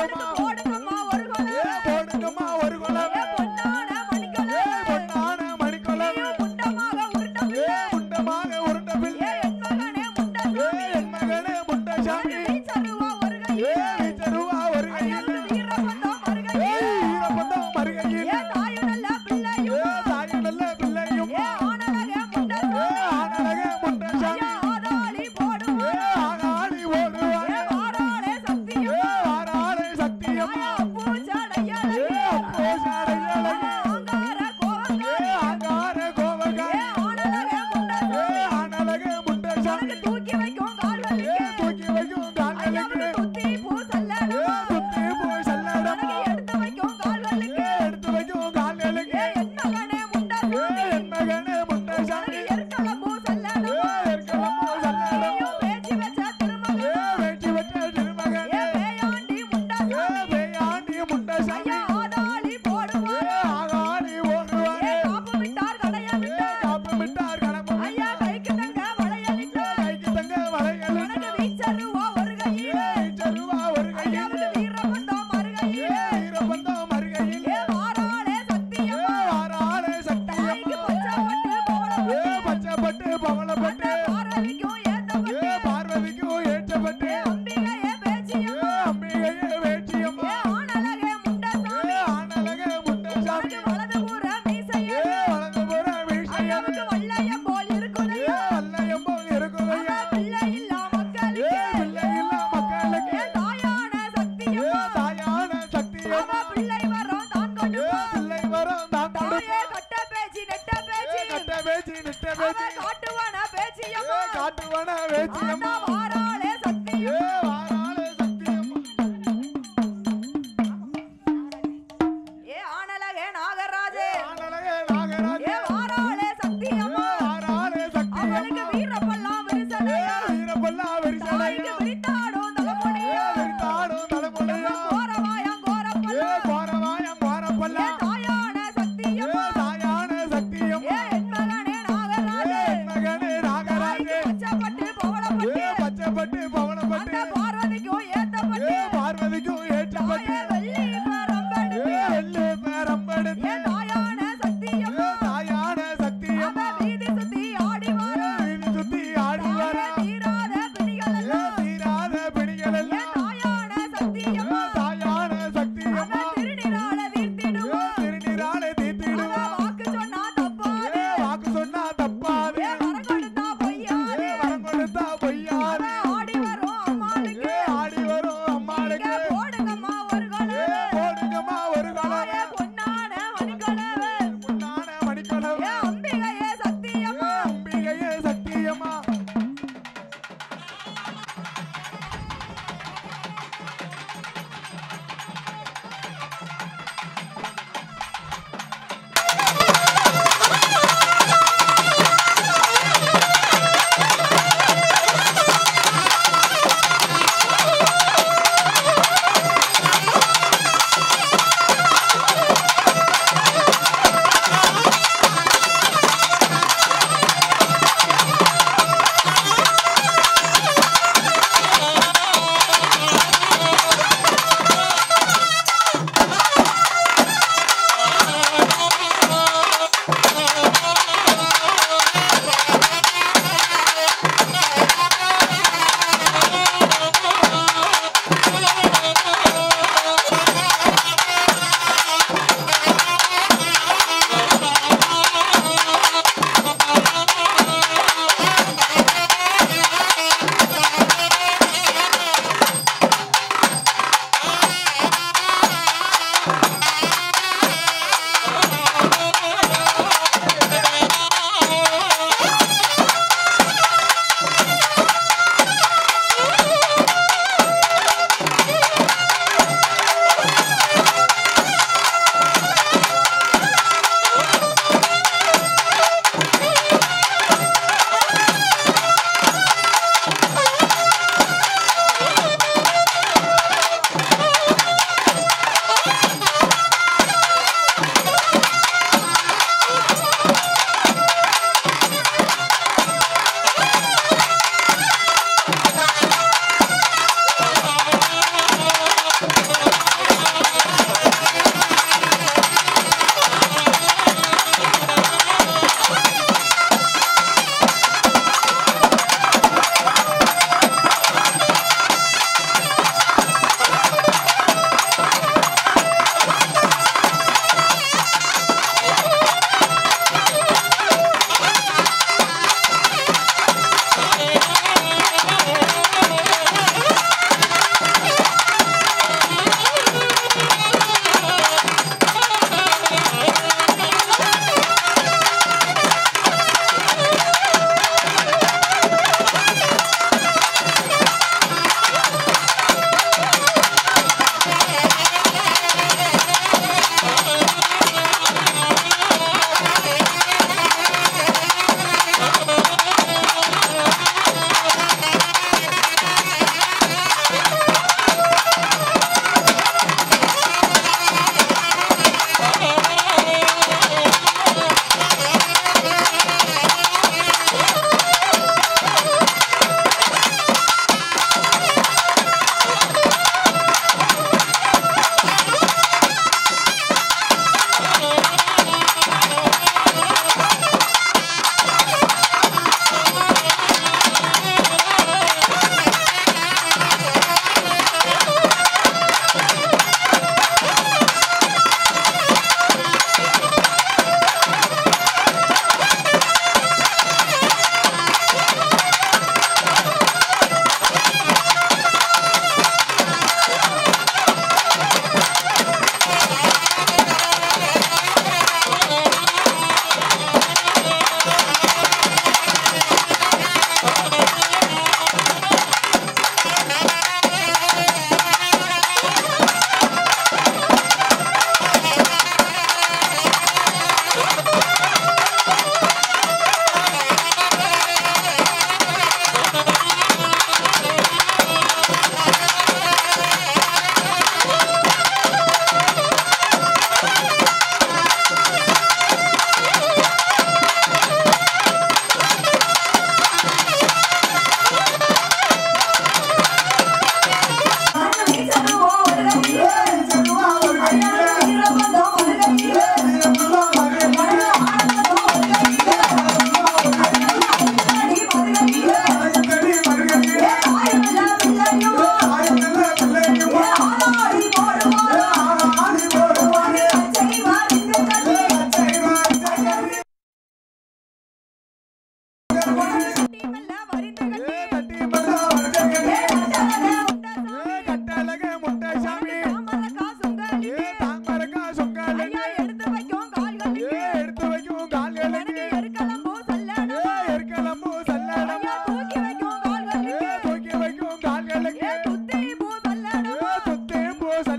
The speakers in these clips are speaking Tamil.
போடுங்கம்மா போடுங்கம்மா ஒரு குலம் போடுங்கம்மா ஒரு குலம் பொன்னான மணிக்குலம் பொன்னான மணிக்குலம் முண்டமாக உருண்ட பிள்ளை என் மகனே முண்டசாமி வீச்சருவா ஒரு கையில் வீச்சருவா ஒரு கையில் வீரபந்தம் மறுகையில் வீரபந்தம் மறுகையில் தாயுடல்ல பிள்ளையும் ஆனழக முண்டசாமி ஆதாளி போடுவார் ஆகாளி ஓடுவார் வாராளே சத்தியம் வாராளே சத்தியம்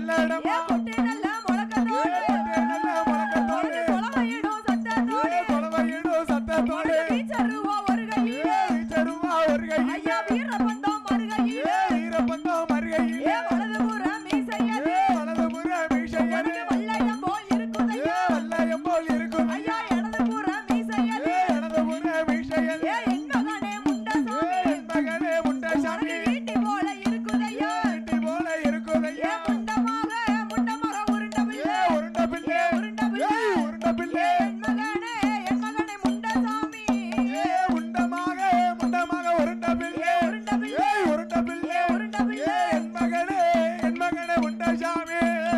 சல்லடமா குட்டி நல்ல முழக்கத்தோடு நல்ல முழக்கத்தோடு குலவையிடும் சத்தத்தோடு குலவையிடும் சத்தத்தோடு வீச்சருவா ஒரு கையிலே வீச்சருவா ஒரு கையிலே ஐயா வீரபந்தம் மறுகையிலே வீரபந்தம் மறுகையிலே வலதுபுற மீசையது வலதுபுற மீசையது வல்லையம் போல் இருக்குதையா வல்லையம் போல் இருக்கும் ஐயா இடதுபுற மீசையது இடதுபுற மீசையது என் மகனே முண்டசாமி என் மகனே முண்டசாமி ஈட்டி போல இருக்குதையா ஈட்டி போல இருக்குதையா முண்டமாக உருண்ட பிள்ளை உருண்ட பிள்ளை உருண்ட பிள்ளை உருண்ட பிள்ளை என் மகனே முண்டசாமி முண்டமாக உருண்ட பிள்ளை உருண்ட பிள்ளை உருண்ட பிள்ளை உருண்ட பிள்ளை என் மகனே முண்டசாமி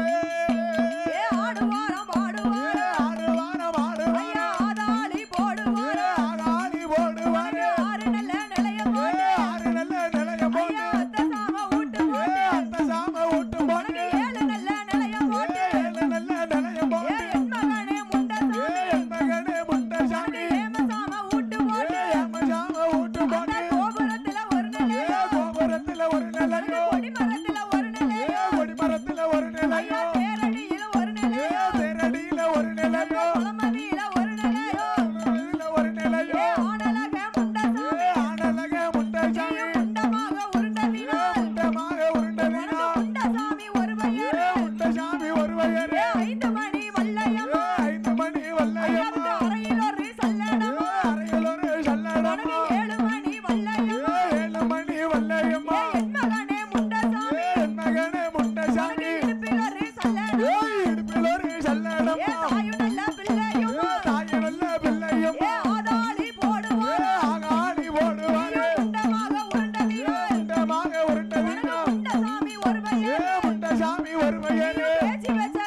ஆடுவாரம் ஆடுவாரம் ஆடுவாரம் ஐயா ஆதாளி போடுவாரம் ஆகாளி போடுவாரு ஆறு நல்ல நிலையம் போட்டு ஆறு நல்ல நிலையம் போட்டு ஐயா அத்த சாம ஊட்டு போட்டு அந்த சாம ஊட்டு போட்டு ஏழு நல்ல நிலையம் போட்டு ஏழு நல்ல நிலையம் போட்டு என் மகனே முண்டசாமி என் மகனே முண்டசாமி ஏமசாம ஊட்டு போட்டு சாம ஊட்டு அந்த போட்டு கோபுரத்துல ஒரு நிலையம் கோபுரத்துல ஒரு நிலையோ கொடிமரத்துல ஒரு நிலையம் கொடிமரத்துல ஒரு நிலையோ தேரடியில ஒரு நிலையம் தேரடியில ஒரு நிலையோ குளமதியில ஒரு நிலையம் ஒரு நிலையோ ஆடலக முண்டசாமி ஆடலக முண்டசாமி முண்டமாக உருண்டதினால் முண்டமாக உருண்டதினா முண்டசாமி ஒரு வயர் முண்டசாமி ஒரு வயரே 5 மணி வல்லையம்மா 5 மணி வல்லையம்மா அறையில் ஒரு சல்லடமா அறையில் ஒரு சல்லடமா 7 மணி வல்லையம்மா 7 மணி வல்லையம்மா என் மகனே முண்டசாமி என் மகனே முண்டசாமி இடுப்பில் ஒரு சல்லடமா இடுப்பில் ஒரு சல்லடமா தாயு நல்ல பிள்ளையுமா தாய் நல்ல பிள்ளையம்மா ஆதாளி போடுவார் ஆகாளி போடுவாரு முண்டமாக உருண்டதினால் முண்டமாக உருண்டதினா முண்டசாமி ஒரு வயர் முண்டசாமி ஒரு வயரே பேச்சு வச்ச